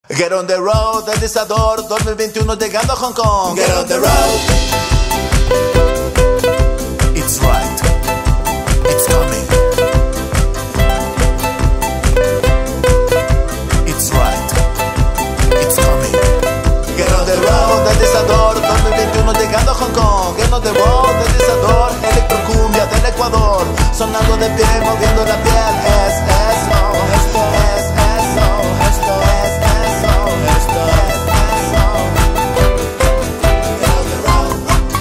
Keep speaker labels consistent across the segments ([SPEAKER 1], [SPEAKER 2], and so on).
[SPEAKER 1] Get on the road, deslizador 2021 llegando a Hong Kong. Get on the road. It's right. It's coming. It's right. It's coming. Get on the road, deslizador 2021 llegando a Hong Kong. Get on the road, deslizador, electrocumbia del Ecuador. Sonando de pie, moviendo la piel. Es eso, esto es eso, esto es eso, esto es eso. Get on the road.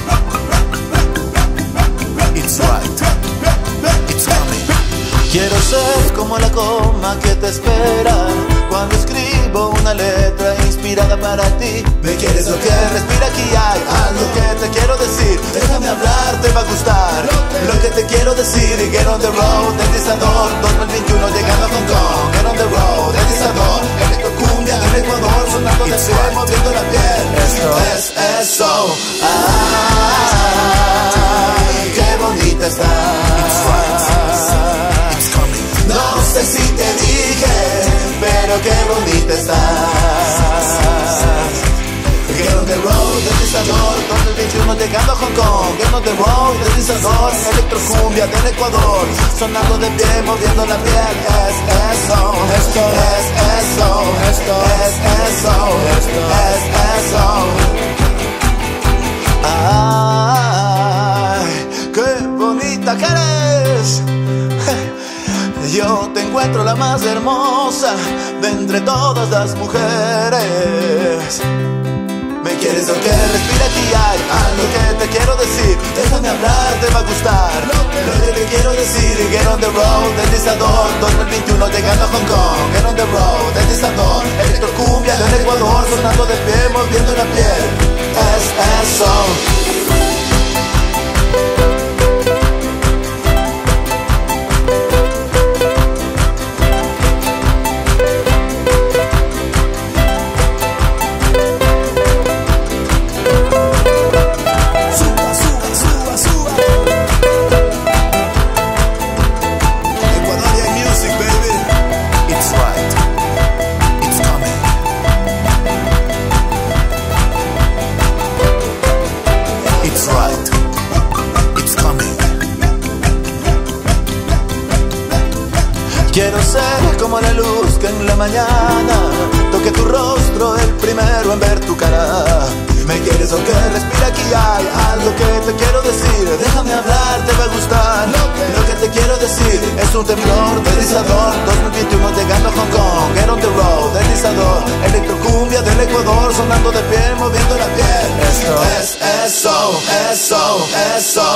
[SPEAKER 1] It's right. It's coming. Quiero ser como la coma que te espera cuando escribo una letra inspirada para ti. ¿Me quieres o qué? Respira, aquí hay algo que te quiero decir. Déjame hablar, te va a gustar lo que te quiero decir. Y get on the road, deslizador 2021 llegando a Hong Kong. Get on the road, deslizador, electrocumbia del Ecuador. Sonando de pie, moviendo la piel. Esto es eso. Ay, qué bonita está. It's right. It's coming. No sé si te dije, pero qué bonita estás. Get on the road, deslizador 2021 llegando a Hong Kong. Get on the road, deslizador, electrocumbia del Ecuador. Sonando de pie, moviendo la piel. Es eso, esto es eso, esto es eso, esto es eso. Ay, qué bonita que eres. Yo te encuentro la más hermosa de entre todas las mujeres. ¿Me quieres o qué? Respira, aquí hay algo que te quiero decir. Déjame hablar, te va a gustar lo que te quiero decir. Y get on the road, deslizador 2021 llegando a Hong Kong. Get on the road, deslizador, electrocumbia del Ecuador. Sonando de pie, moviendo la piel. Es eso. Quiero ser como la luz que en la mañana toque tu rostro, el primero en ver tu cara. ¿Me quieres o qué? Respira, aquí hay algo que te quiero decir. Déjame hablar, te va a gustar lo que te quiero decir. Es un temblor, deslizador 2021 llegando a Hong Kong. Get on the road, deslizador, electrocumbia del Ecuador. Sonando de pie, moviendo la piel. Esto es eso, eso, eso.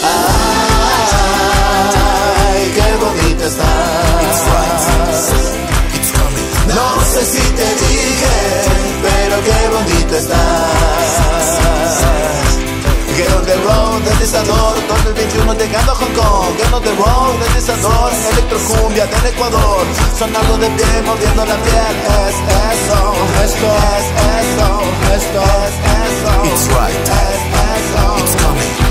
[SPEAKER 1] Ay, qué bonita está. It's right. It's coming. No sé si te dije, pero qué bonita estás. Get on the road, deslizador 2021 llegando a Hong Kong. Get on the road, deslizador, electrocumbia del Ecuador. Sonando de pie, moviendo la piel. Es eso, esto es eso, esto es eso. It's right. Es eso. It's coming.